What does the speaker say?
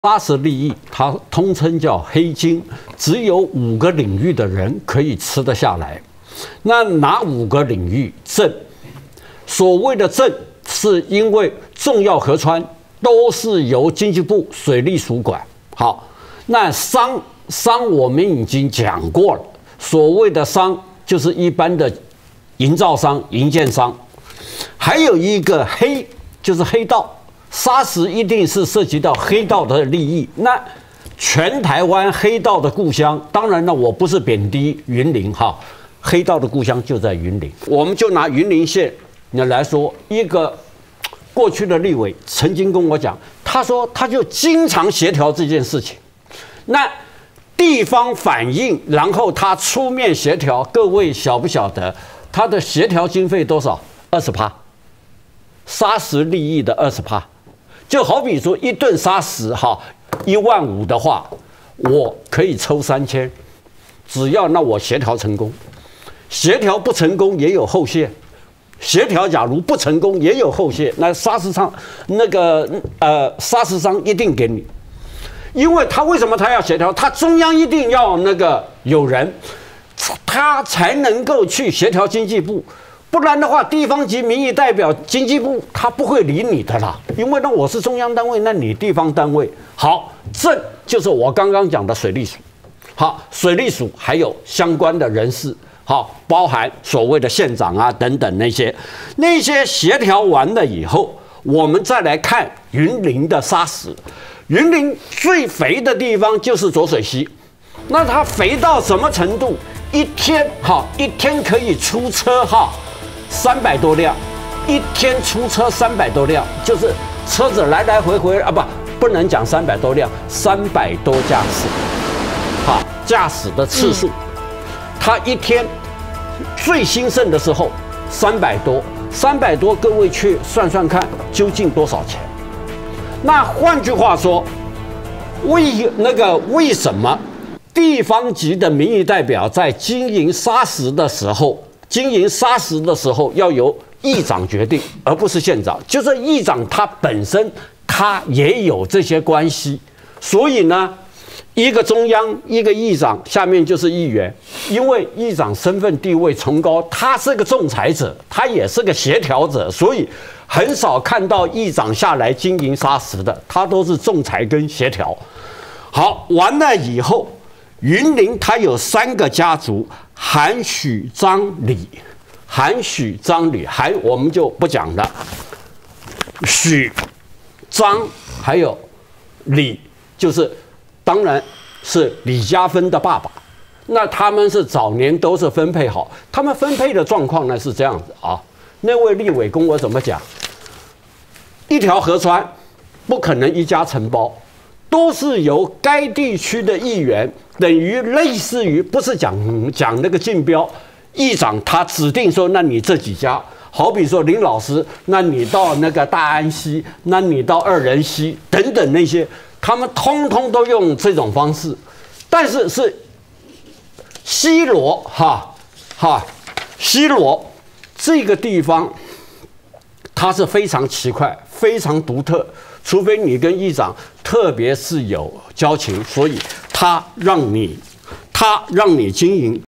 80利益，它通称叫黑金，只有5个领域的人可以吃得下来。那哪5个领域？正，所谓的正，是因为重要河川都是由经济部水利署管。好，那商我们已经讲过了，所谓的商就是一般的营造商、营建商，还有一个黑，就是黑道。 砂石一定是涉及到黑道的利益。那全台湾黑道的故乡，当然了，我不是贬低云林哈，黑道的故乡就在云林。我们就拿云林县来说，一个过去的立委曾经跟我讲，他说他就经常协调这件事情。那地方反映，然后他出面协调，各位晓不晓得他的协调经费多少？20%，砂石利益的20%。 就好比说一吨砂石哈，15000的话，我可以抽3000，只要那我协调成功，协调不成功也有后线，协调假如不成功也有后线，那砂石商砂石商一定给你，因为他为什么他要协调？他中央一定要有人，他才能够去协调经济部。 不然的话，地方级民意代表经济部他不会理你的啦，因为那我是中央单位，那你地方单位。好，这就是我刚刚讲的水利署。好，水利署还有相关的人士，好，包含所谓的县长啊等等那些协调完了以后，我们再来看云林的砂石。云林最肥的地方就是浊水溪，那它肥到什么程度？一天可以出车300多辆，一天出车300多辆，就是车子来来回回啊，不能讲300多辆，300多驾驶，驾驶的次数，它一天最兴盛的时候300多，各位去算算看，究竟多少钱？那换句话说，为什么地方级的民意代表在经营砂石的时候要由议长决定，而不是县长。就是议长他本身他也有这些关系，所以呢，一个中央，一个议长，下面就是议员。因为议长身份地位崇高，他是个仲裁者，他也是个协调者，所以很少看到议长下来经营砂石的，他都是仲裁跟协调。好，完了以后。 云林它有3个家族，韩、许、张、李。韩、许、张、李，韩我们就不讲了。许、张还有李，当然是李家芬的爸爸。那他们是早年都是分配好，他们分配的状况呢是这样子啊。那位立委跟我怎么讲？一条河川不可能一家承包。 都是由该地区的议员，等于类似于不是讲那个竞标，议长他指定说，那你这几家，好比说林老师，那你到那个大安溪，那你到二仁溪等等那些，他们通通都用这种方式，但是是西螺西螺这个地方，它是非常奇怪、非常独特。 除非你跟议长特别是有交情，所以他让你经营。